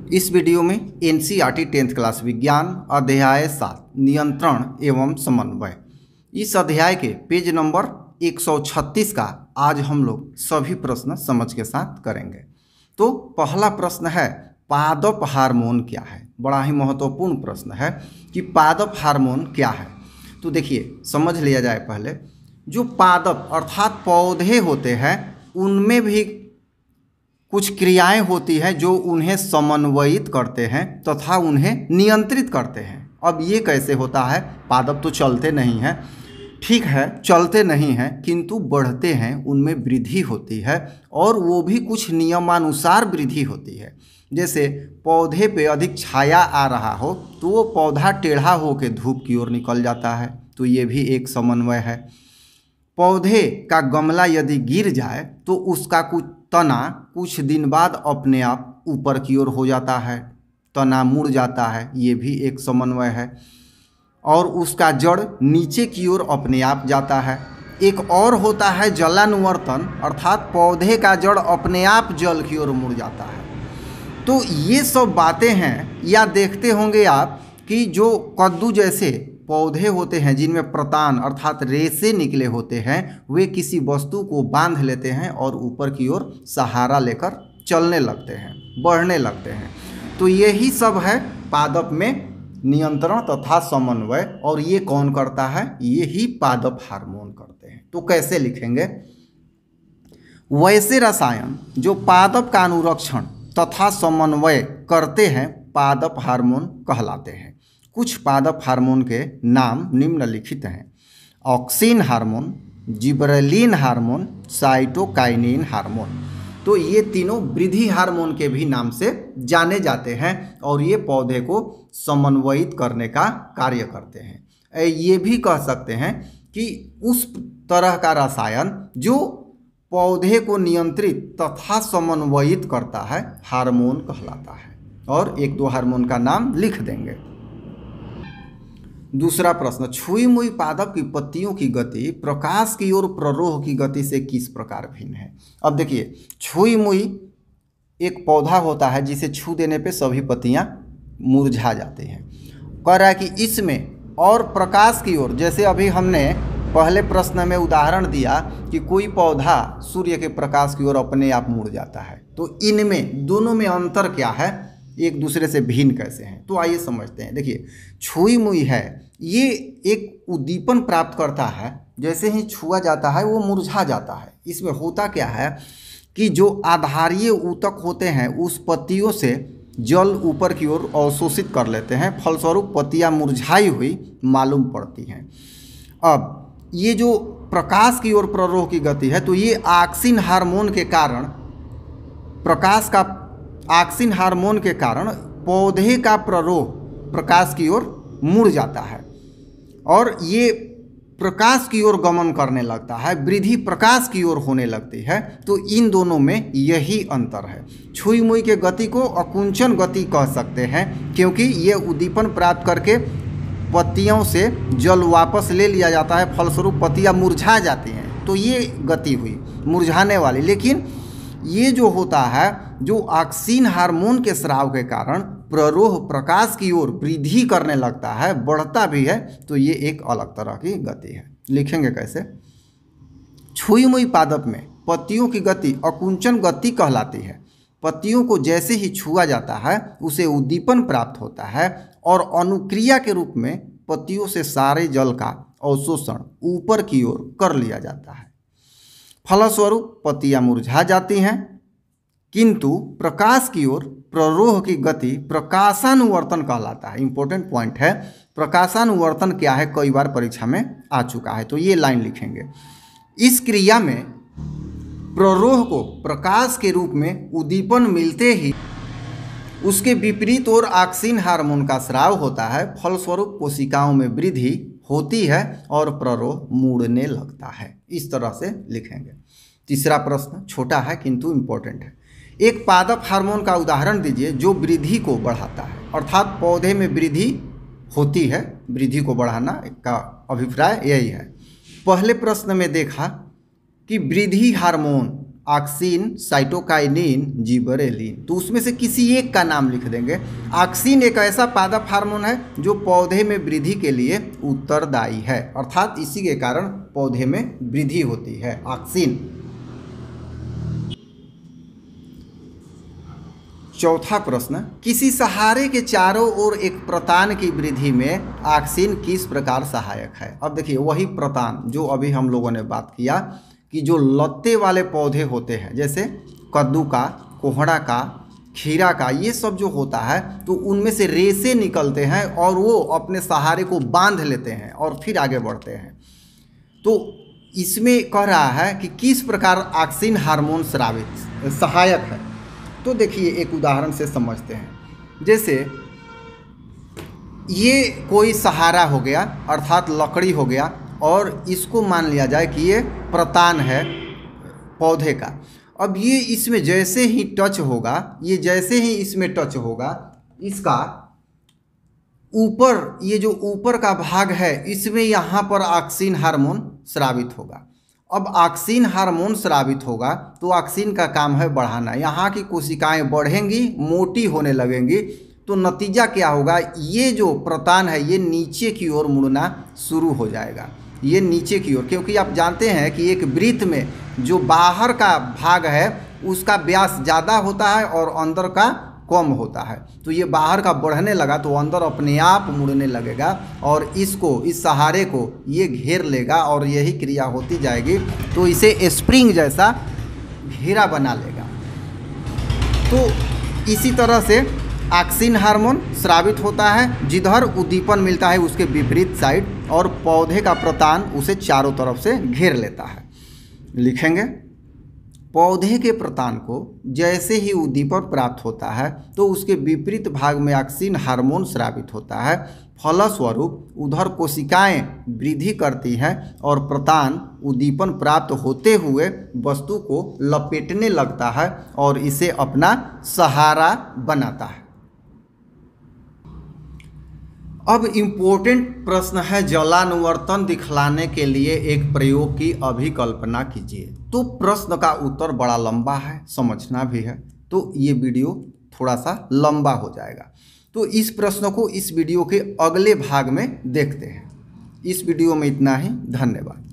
इस वीडियो में NCERT 10th class विज्ञान अध्याय 7 नियंत्रण एवं समन्वय, इस अध्याय के पेज नंबर 136 का आज हम लोग सभी प्रश्न समझ के साथ करेंगे। तो पहला प्रश्न है, पादप हार्मोन क्या है। बड़ा ही महत्वपूर्ण प्रश्न है कि पादप हार्मोन क्या है। तो देखिए समझ लिया जाए पहले, जो पादप अर्थात पौधे होते हैं उनमें भी कुछ क्रियाएं होती हैं जो उन्हें समन्वयित करते हैं तथा उन्हें नियंत्रित करते हैं। अब ये कैसे होता है, पादप तो चलते नहीं हैं, ठीक है चलते नहीं हैं किंतु बढ़ते हैं, उनमें वृद्धि होती है और वो भी कुछ नियमानुसार वृद्धि होती है। जैसे पौधे पे अधिक छाया आ रहा हो तो वो पौधा टेढ़ा होकर धूप की ओर निकल जाता है, तो ये भी एक समन्वय है। पौधे का गमला यदि गिर जाए तो उसका कुछ तना कुछ दिन बाद अपने आप ऊपर की ओर हो जाता है, तना मुड़ जाता है, ये भी एक समन्वय है। और उसका जड़ नीचे की ओर अपने आप जाता है। एक और होता है जलानुवर्तन, अर्थात पौधे का जड़ अपने आप जल की ओर मुड़ जाता है। तो ये सब बातें हैं, या देखते होंगे आप कि जो कद्दू जैसे पौधे होते हैं जिनमें प्रतान अर्थात रेशे निकले होते हैं, वे किसी वस्तु को बांध लेते हैं और ऊपर की ओर सहारा लेकर चलने लगते हैं, बढ़ने लगते हैं। तो यही सब है पादप में नियंत्रण तथा समन्वय, और ये कौन करता है, ये ही पादप हार्मोन करते हैं। तो कैसे लिखेंगे, वैसे रसायन जो पादप का अनुरक्षण तथा समन्वय करते हैं पादप हार्मोन कहलाते हैं। कुछ पादप हार्मोन के नाम निम्नलिखित हैं: auxin hormone, gibberellin hormone, cytokinin hormone. तो ये तीनों वृद्धि हार्मोन के भी नाम से जाने जाते हैं और ये पौधे को समन्वयित करने का कार्य करते हैं। ये भी कह सकते हैं कि उस तरह का रसायन जो पौधे को नियंत्रित तथा समन्वयित करता है हार्मोन कहलाता है। और एक दो हार्मोन का नाम लिख देंगे। दूसरा प्रश्न, छुई मुई पादप की पत्तियों की गति प्रकाश की ओर प्ररोह की गति से किस प्रकार भिन्न है। अब देखिए, छुई मुई एक पौधा होता है जिसे छू देने पे सभी पत्तियां मुरझा जाती हैं। कह रहा है कि इसमें और प्रकाश की ओर, जैसे अभी हमने पहले प्रश्न में उदाहरण दिया कि कोई पौधा सूर्य के प्रकाश की ओर अपने आप मुड़ जाता है, तो इनमें दोनों में अंतर क्या है, एक दूसरे से भिन्न कैसे हैं। तो आइए समझते हैं। देखिए, छुई मुई है, ये एक उद्दीपन प्राप्त करता है, जैसे ही छुआ जाता है वो मुरझा जाता है। इसमें होता क्या है कि जो आधारीय ऊतक होते हैं उस पत्तियों से जल ऊपर की ओर अवशोषित कर लेते हैं, फलस्वरूप पत्तियां मुरझाई हुई मालूम पड़ती हैं। अब ये जो प्रकाश की ओर प्ररोह की गति है, तो ये ऑक्सिन हार्मोन के कारण, ऑक्सिन हार्मोन के कारण पौधे का प्ररोह प्रकाश की ओर मुड़ जाता है और ये प्रकाश की ओर गमन करने लगता है, वृद्धि प्रकाश की ओर होने लगती है। तो इन दोनों में यही अंतर है। छुई मुई के गति को अकुंचन गति कह सकते हैं, क्योंकि ये उद्दीपन प्राप्त करके पत्तियों से जल वापस ले लिया जाता है, फलस्वरूप पत्तियां मुरझा जाती हैं, तो ये गति हुई मुरझाने वाली। लेकिन ये जो होता है, जो ऑक्सिन हार्मोन के स्राव के कारण प्ररोह प्रकाश की ओर वृद्धि करने लगता है, बढ़ता भी है, तो ये एक अलग तरह की गति है। लिखेंगे कैसे, छुई मुई पादप में पत्तियों की गति अकुंचन गति कहलाती है। पत्तियों को जैसे ही छुआ जाता है उसे उद्दीपन प्राप्त होता है और अनुक्रिया के रूप में पत्तियों से सारे जल का अवशोषण ऊपर की ओर कर लिया जाता है। फलस्वरूप पत्तियां मुरझा जाती हैं, किंतु प्रकाश की ओर प्ररोह की गति प्रकाशानुवर्तन कहलाता है। इंपॉर्टेंट पॉइंट है, प्रकाशानुवर्तन क्या है, कई बार परीक्षा में आ चुका है। तो ये लाइन लिखेंगे, इस क्रिया में प्ररोह को प्रकाश के रूप में उद्दीपन मिलते ही उसके विपरीत ओर ऑक्सिन हार्मोन का स्राव होता है, फलस्वरूप कोशिकाओं में वृद्धि होती है और प्ररोह मुड़ने लगता है। इस तरह से लिखेंगे। तीसरा प्रश्न छोटा है किंतु इम्पोर्टेंट है, एक पादप हार्मोन का उदाहरण दीजिए जो वृद्धि को बढ़ाता है, अर्थात पौधे में वृद्धि होती है, वृद्धि को बढ़ाना का अभिप्राय यही है। पहले प्रश्न में देखा कि वृद्धि हार्मोन ऑक्सिन, साइटोकाइनिन, जिबरेलिन। तो उसमें से किसी एक का नाम लिख देंगे। ऑक्सिन एक ऐसा पादप हार्मोन है जो पौधे में वृद्धि के लिए उत्तरदायी है, अर्थात इसी के कारण पौधे में वृद्धि होती है, ऑक्सिन। चौथा प्रश्न, किसी सहारे के चारों ओर एक प्रतान की वृद्धि में ऑक्सिन किस प्रकार सहायक है। अब देखिए वही प्रतान जो अभी हम लोगों ने बात किया कि जो लत्ते वाले पौधे होते हैं, जैसे कद्दू का, कोहड़ा का, खीरा का, ये सब जो होता है तो उनमें से रेशे निकलते हैं और वो अपने सहारे को बांध लेते हैं और फिर आगे बढ़ते हैं। तो इसमें कह रहा है कि किस प्रकार ऑक्सिन हार्मोन स्रावित सहायक है। तो देखिए एक उदाहरण से समझते हैं। जैसे ये कोई सहारा हो गया, अर्थात लकड़ी हो गया, और इसको मान लिया जाए कि ये प्रतान है पौधे का। अब ये इसमें जैसे ही टच होगा, ये जैसे ही इसमें टच होगा, इसका ऊपर, ये जो ऊपर का भाग है, इसमें यहाँ पर ऑक्सिन हार्मोन स्रावित होगा। अब ऑक्सिन हार्मोन स्रावित होगा तो ऑक्सिन का काम है बढ़ाना। यहाँ की कोशिकाएं बढ़ेंगी, मोटी होने लगेंगी, तो नतीजा क्या होगा, ये जो प्रतान है ये नीचे की ओर मुड़ना शुरू हो जाएगा, ये नीचे की ओर। क्योंकि आप जानते हैं कि एक वृत्त में जो बाहर का भाग है उसका व्यास ज़्यादा होता है और अंदर का कम होता है। तो ये बाहर का बढ़ने लगा तो अंदर अपने आप मुड़ने लगेगा और इसको, इस सहारे को ये घेर लेगा और यही क्रिया होती जाएगी, तो इसे स्प्रिंग जैसा घेरा बना लेगा। तो इसी तरह से ऑक्सिन हार्मोन स्रावित होता है, जिधर उद्दीपन मिलता है उसके विपरीत साइड, और पौधे का प्रतान उसे चारों तरफ से घेर लेता है। लिखेंगे, पौधे के प्रतान को जैसे ही उद्दीपन प्राप्त होता है तो उसके विपरीत भाग में ऑक्सिन हार्मोन स्रावित होता है। फलस्वरूप उधर कोशिकाएं वृद्धि करती हैं और प्रतान उद्दीपन प्राप्त होते हुए वस्तु को लपेटने लगता है और इसे अपना सहारा बनाता है। अब इम्पोर्टेंट प्रश्न है, जलानुवर्तन दिखलाने के लिए एक प्रयोग की अभिकल्पना कीजिए। तो प्रश्न का उत्तर बड़ा लंबा है, समझना भी है, तो ये वीडियो थोड़ा सा लंबा हो जाएगा। तो इस प्रश्न को इस वीडियो के अगले भाग में देखते हैं। इस वीडियो में इतना ही, धन्यवाद।